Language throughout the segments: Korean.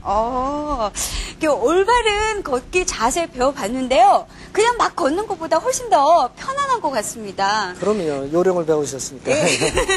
올바른 걷기 자세 배워봤는데요. 그냥 막 걷는 것보다 훨씬 더 편안한 것 같습니다. 그럼요. 요령을 배우셨으니까. 네.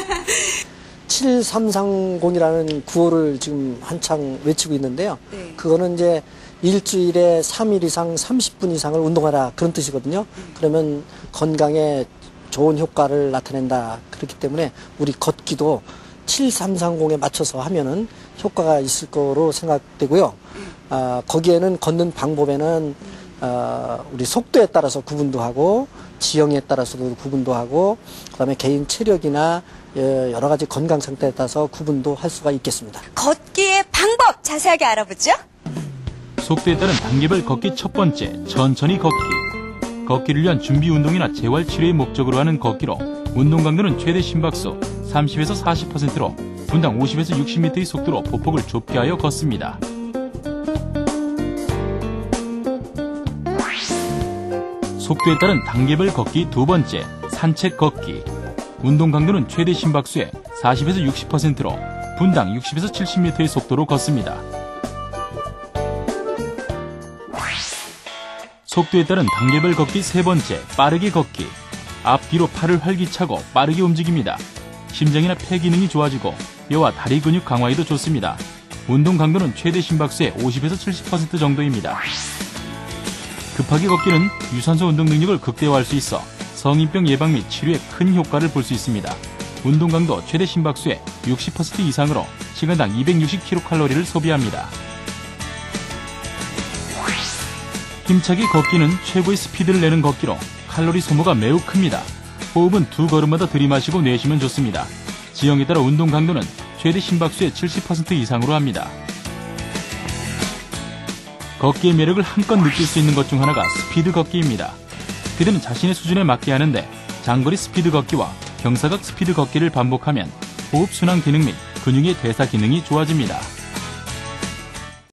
7330이라는 구호를 지금 한창 외치고 있는데요. 네. 그거는 이제 일주일에 3일 이상 30분 이상을 운동하라 그런 뜻이거든요. 그러면 건강에 좋은 효과를 나타낸다. 그렇기 때문에 우리 걷기도 7330에 맞춰서 하면은 효과가 있을 거로 생각되고요. 거기에는 걷는 방법에는 우리 속도에 따라서 구분도 하고 지형에 따라서도 구분도 하고 그다음에 개인 체력이나 여러 가지 건강 상태에 따라서 구분도 할 수가 있겠습니다. 걷기의 방법 자세하게 알아보죠. 속도에 따른 단계별 걷기 첫 번째, 천천히 걷기. 걷기를 위한 준비 운동이나 재활 치료의 목적으로 하는 걷기로 운동 강도는 최대 심박수 30에서 40%로 분당 50에서 60m의 속도로 보폭을 좁게 하여 걷습니다. 속도에 따른 단계별 걷기 두 번째, 산책 걷기. 운동 강도는 최대 심박수의 40에서 60%로 분당 60에서 70m의 속도로 걷습니다. 속도에 따른 단계별 걷기 세 번째, 빠르게 걷기. 앞뒤로 팔을 활기차고 빠르게 움직입니다. 심장이나 폐 기능이 좋아지고 뼈와 다리 근육 강화에도 좋습니다. 운동 강도는 최대 심박수의 50에서 70% 정도입니다. 급하게 걷기는 유산소 운동 능력을 극대화할 수 있어 성인병 예방 및 치료에 큰 효과를 볼 수 있습니다. 운동 강도 최대 심박수의 60% 이상으로 시간당 260kcal를 소비합니다. 힘차게 걷기는 최고의 스피드를 내는 걷기로 칼로리 소모가 매우 큽니다. 호흡은 두 걸음마다 들이마시고 내쉬면 좋습니다. 지형에 따라 운동 강도는 최대 심박수의 70% 이상으로 합니다. 걷기의 매력을 한껏 느낄 수 있는 것 중 하나가 스피드 걷기입니다. 스피드는 자신의 수준에 맞게 하는데 장거리 스피드 걷기와 경사각 스피드 걷기를 반복하면 호흡순환 기능 및 근육의 대사 기능이 좋아집니다.